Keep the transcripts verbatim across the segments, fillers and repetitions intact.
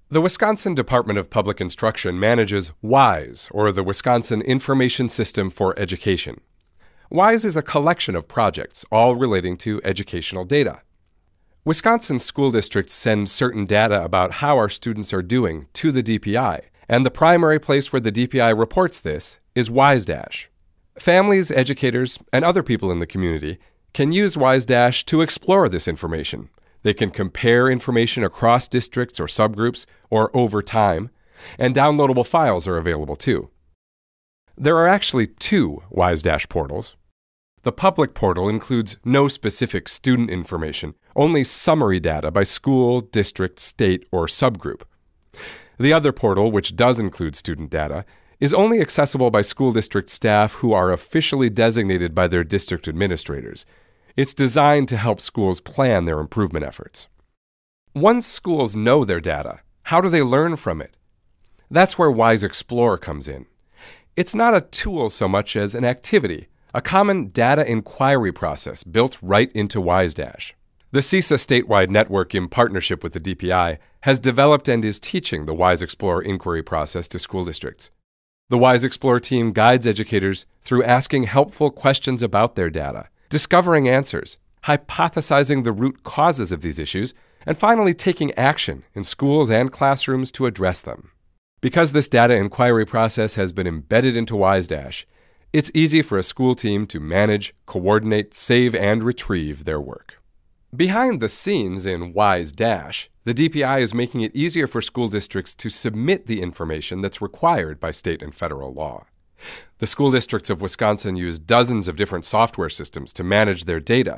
The Wisconsin Department of Public Instruction manages WISE, or the Wisconsin Information System for Education. WISE is a collection of projects, all relating to educational data. Wisconsin school districts send certain data about how our students are doing to the D P I, and the primary place where the D P I reports this is WISEdash. Families, educators, and other people in the community can use WISEdash to explore this information. They can compare information across districts or subgroups or over time, and downloadable files are available too. There are actually two WISEdash portals. The public portal includes no specific student information, only summary data by school, district, state, or subgroup. The other portal, which does include student data, is only accessible by school district staff who are officially designated by their district administrators. It's designed to help schools plan their improvement efforts. Once schools know their data, how do they learn from it? That's where WISExplore comes in. It's not a tool so much as an activity, a common data inquiry process built right into WISEdash. The C I S A statewide network, in partnership with the D P I, has developed and is teaching the WISExplore inquiry process to school districts. The WISExplore team guides educators through asking helpful questions about their data, discovering answers, hypothesizing the root causes of these issues, and finally taking action in schools and classrooms to address them. Because this data inquiry process has been embedded into WISEdash, it's easy for a school team to manage, coordinate, save, and retrieve their work. Behind the scenes in WISEdash, the D P I is making it easier for school districts to submit the information that's required by state and federal law. The school districts of Wisconsin use dozens of different software systems to manage their data.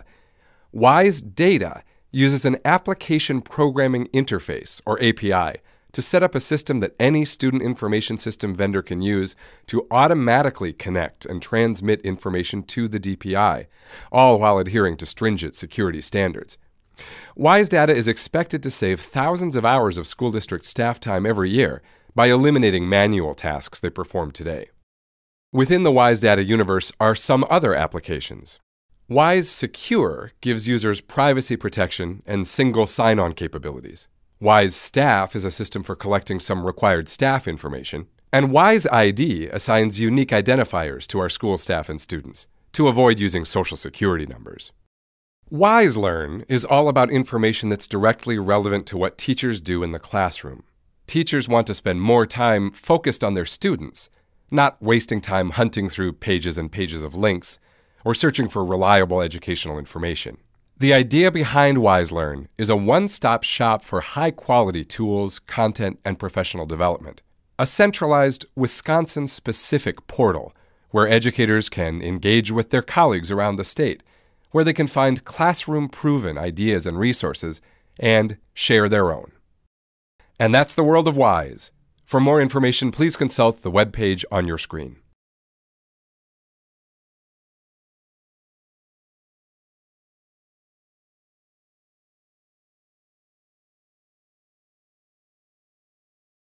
WISEdata uses an application programming interface, or A P I, to set up a system that any student information system vendor can use to automatically connect and transmit information to the D P I, all while adhering to stringent security standards. WISEdata is expected to save thousands of hours of school district staff time every year by eliminating manual tasks they perform today. Within the WISEdata universe are some other applications. WISEsecure gives users privacy protection and single sign-on capabilities. WISEstaff is a system for collecting some required staff information. And WISEid assigns unique identifiers to our school staff and students to avoid using social security numbers. WISELearn is all about information that's directly relevant to what teachers do in the classroom. Teachers want to spend more time focused on their students, not wasting time hunting through pages and pages of links or searching for reliable educational information. The idea behind WISELearn is a one-stop shop for high-quality tools, content, and professional development. A centralized, Wisconsin-specific portal where educators can engage with their colleagues around the state, where they can find classroom-proven ideas and resources and share their own. And that's the world of WISE. For more information, please consult the webpage on your screen.